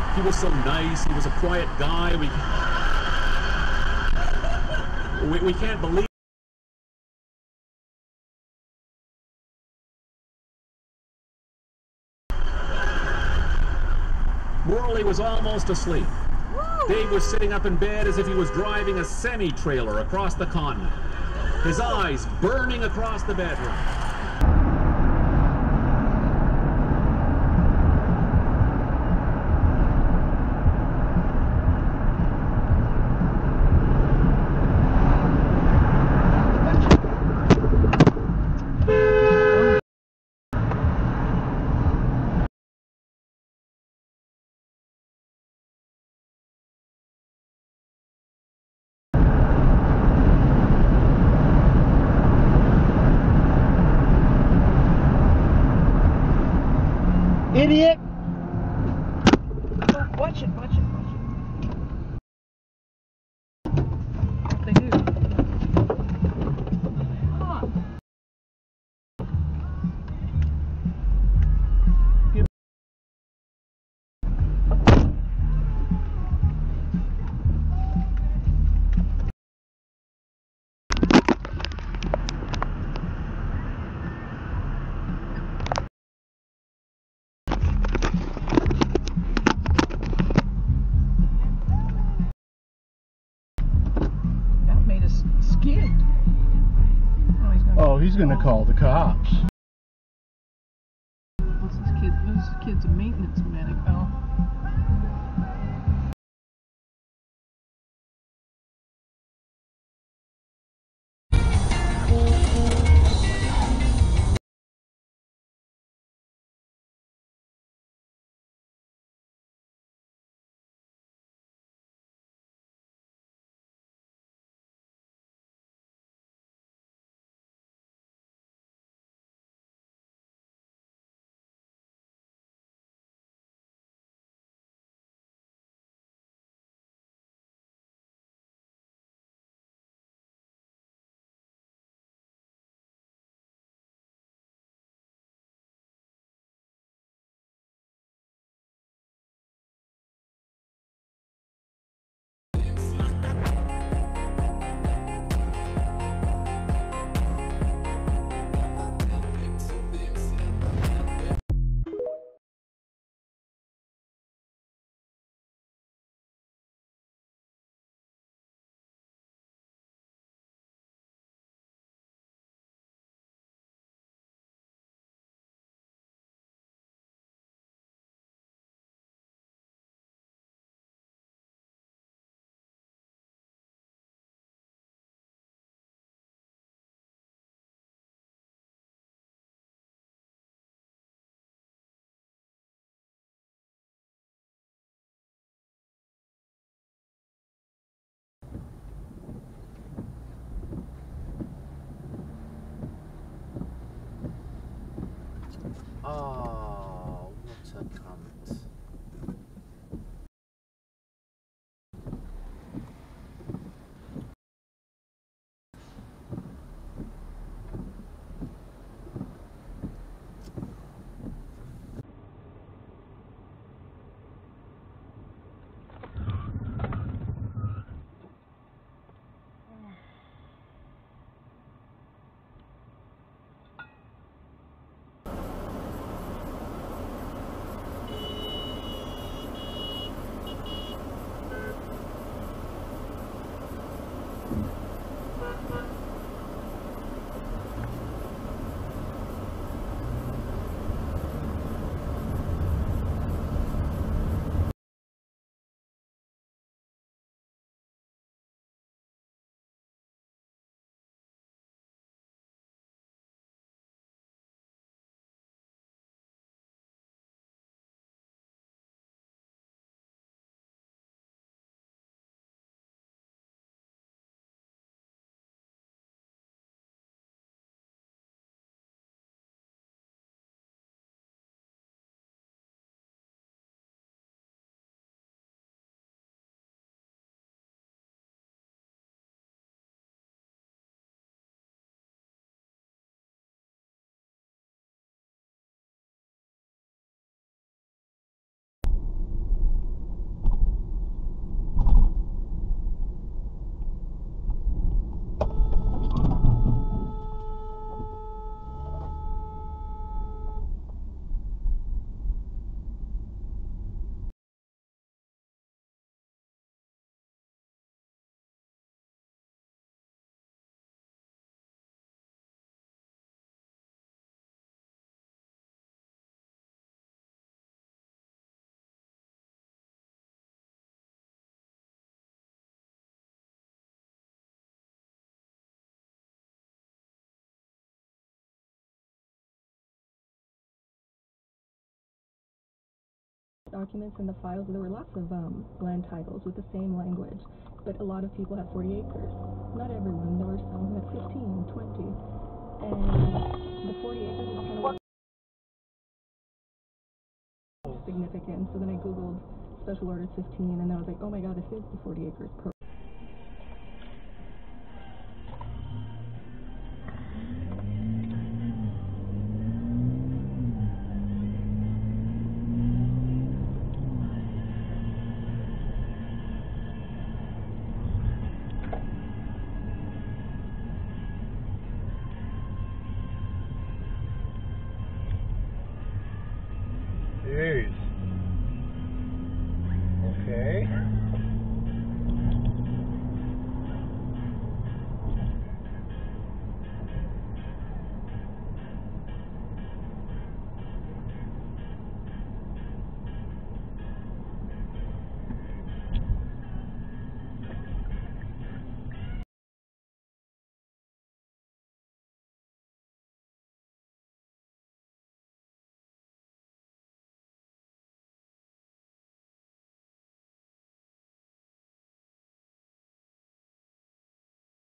He was so nice. He was a quiet guy. We can't believe. Morley was almost asleep. Dave was sitting up in bed as if he was driving a semi-trailer across the continent, his eyes burning across the bedroom. Idiot! Oh, watch it, watch it, watch it. What they do? That made us scared. Oh, he's gonna call the cops. This kid's a maintenance medic. Oh. Oh, what a cunt. documents in the files. There were lots of land titles with the same language, but a lot of people had 40 acres. Not everyone. There were some who had 15, 20, and the 40 acres was kind of significant. So then I googled Special Order 15, and I was like, oh my god, this is the 40 acres program. Jeez. Okay.